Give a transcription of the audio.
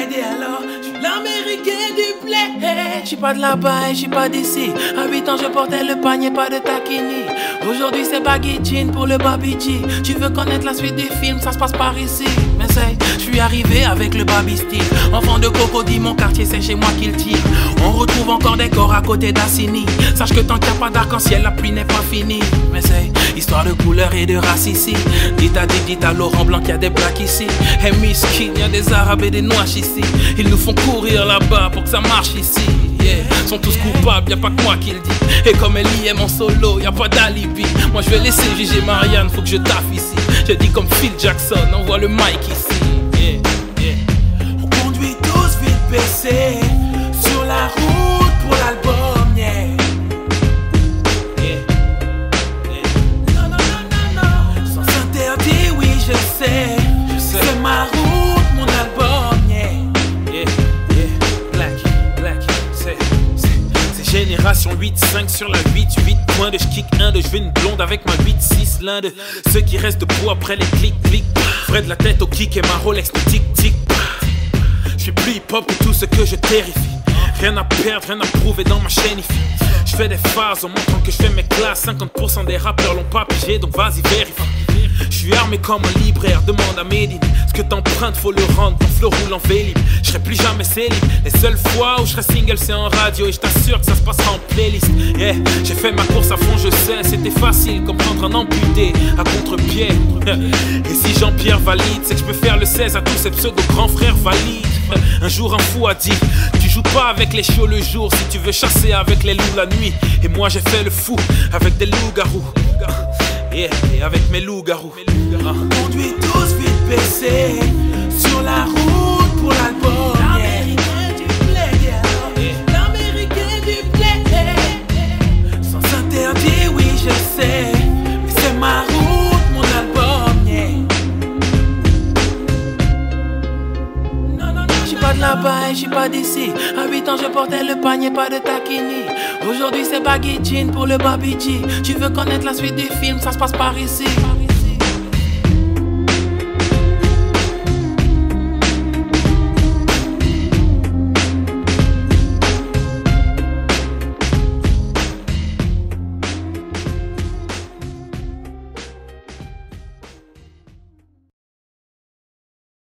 plaidé alors. Je suis l'américain du bled. Je suis pas de là-bas et je suis pas d'ici. À 8 ans je portais le panier, pas de taquini. Aujourd'hui c'est baggy jean pour le Baby G. Tu veux connaître la suite du film, ça se passe par ici. Mais c'est, je suis arrivé avec le Baby style. Enfant de crocodile, mon quartier c'est chez moi qu'il tire. On retrouve encore des corps à côté d'Assini. Sache que tant qu'il n'y a pas d'arc-en-ciel, la pluie n'est pas finie. Mais c'est histoire de couleur et de race ici. Dites à Laurent Blanc qu'il y a des blacks ici. Et Miskin, il y a des arabes et des noirs ici. Ils nous font courir là-bas pour que ça marche ici. Yeah. Sont tous coupables, y'a pas que moi qui le dis. Et comme Ellie est mon solo, y'a pas d'alibi. Moi je vais laisser juger Marianne, faut que je taffe ici. Je dis comme Phil Jackson, envoie le mic ici. Yeah. Yeah. On conduit tous vite baissé sur la route pour l'album, yeah. Yeah. Yeah. Non, non, non, non, non. Sans interdit, oui je sais. C'est ma route, mon album, yeah. Yeah. Yeah. Black, c'est Génération 8-5 sur la 8-8 points de j'kick 1 de je veux une blonde avec ma 8-6. L'un de ceux qui restent debout après les clics. Vrai de la tête au kick et ma Rolex de tic-tic. Je suis plus hip-hop que tout ce que je terrifie. Rien à perdre, rien à prouver dans ma chaîne IFI. Je fais des phases en montrant que je fais mes classes. 50% des rappeurs l'ont pas pigé, donc vas-y vérifie. Je suis armé comme un libraire, demande à Médine. Ce que t'empruntes, faut le rendre, ton flot roule en vélib. Je serai plus jamais célib. Les seules fois où je serai single, c'est en radio. Et je t'assure que ça se passera en playlist. Yeah, j'ai fait ma course à fond, je sais. C'était facile comme prendre un amputé à contre-pied. Et si Jean-Pierre valide, c'est que je peux faire le 16 à tous ces pseudo grands frères valides. Un jour un fou a dit, tu joues pas avec les chiots le jour si tu veux chasser avec les loups la nuit. Et moi j'ai fait le fou avec des loups-garous. Yeah, et avec mes loups-garous. On conduit tous vite baissé sur la route pour l'album. L'américain du bled, l'américain du bled. Sans interdit, oui je sais, mais c'est ma route, mon album, yeah. Non, non, non, je suis pas de là-bas et je suis pas d'ici. À 8 ans je portais le panier, pas de taquini. Aujourd'hui c'est baggy jean pour le Baby G. Tu veux connaître la suite du film, ça se passe par ici.